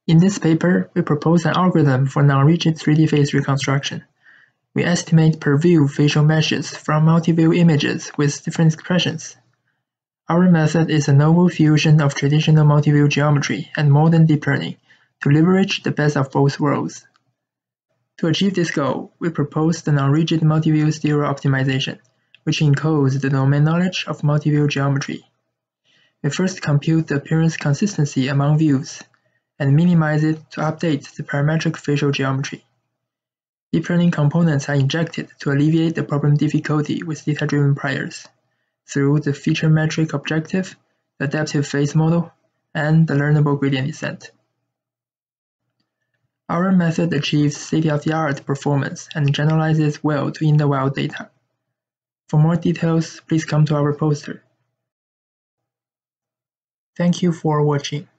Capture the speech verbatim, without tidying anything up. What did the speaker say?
In this paper, we propose an algorithm for non-rigid three D face reconstruction. We estimate per view facial meshes from multi-view images with different expressions. Our method is a novel fusion of traditional multi-view geometry and modern deep learning to leverage the best of both worlds. To achieve this goal, we propose the non-rigid multi-view stereo optimization, which encodes the domain knowledge of multi-view geometry. We first compute the appearance consistency among views, and minimize it to update the parametric facial geometry. Deep learning components are injected to alleviate the problem difficulty with data-driven priors through the feature metric objective, the adaptive face model, and the learnable gradient descent. Our method achieves state-of-the-art performance and generalizes well to in-the-wild data. For more details, please come to our poster. Thank you for watching.